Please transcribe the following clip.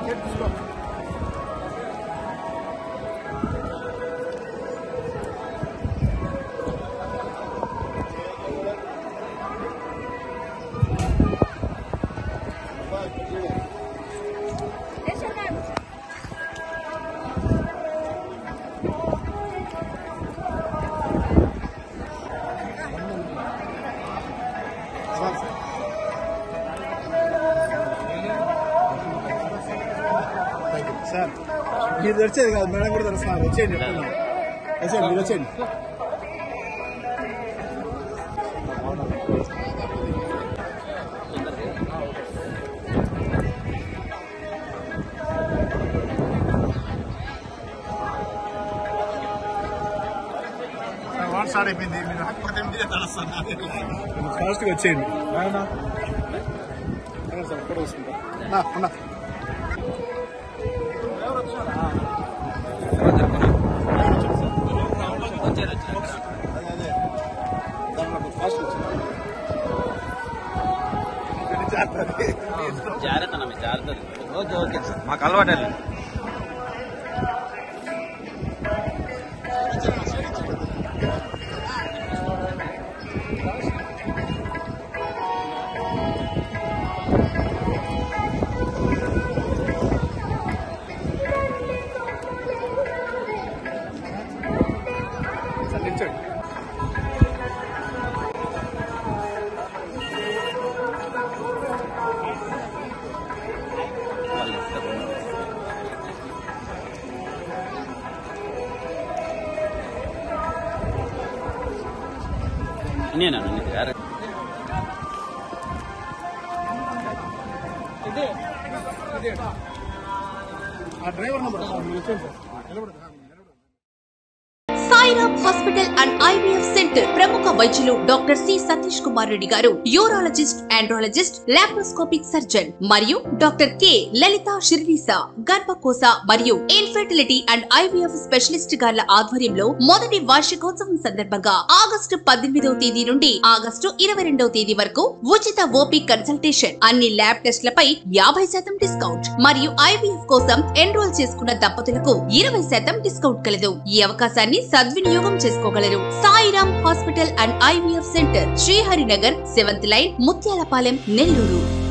Sir మీరు వచ్చేది కాదు మేడం కూడా తెలుసు సార్ వచ్చేయండి వచ్చేయండి మీరు వచ్చేయండి స్టార్ట్ అయిపోయింది మీరు ఫాస్ట్గా వచ్చేయండి సార్ ఫోటో తీసుకుంటా జాగ్రత్త జాగ్రత్త ఓకే ఓకే మాకు అలవాటు నేనా driver number Sairam hospital and IVF centre ప్రముఖ వైద్యులు డాక్టర్ సి సతీష్ కుమార్ రెడ్డి గారు, యూరాలజిస్ట్, ఆండ్రాలజిస్ట్, లాప్రోస్కోపిక్ సర్జన్ మరియు డాక్టర్ కె లలిత శిరీస గర్భకోశ మరియు ఇన్ఫెర్టిలిటీ అండ్ ఐవీఎఫ్ స్పెషలిస్ట్ గార్ల ఆధ్వర్యంలో మొదటి వార్షికోత్సవం సందర్భంగా ఆగస్టు 18వ తేదీ నుండి ఆగస్టు 22వ తేదీ వరకు ఉచిత ఓపీ కన్సల్టేషన్, అన్ని ల్యాబ్ టెస్ట్లపై 50% డిస్కౌంట్ మరియు ఐవీఎఫ్ కోసం ఎన్రోల్ చేసుకున్న దంపతులకు 20% డిస్కౌంట్ కలదు. ఈ అవకాశాన్ని సద్వినియోగం చేసుకోగలరు. Sairam hospital and IVF centre, Sriharinagar, 7th line, Mutyalapalem, Nellore.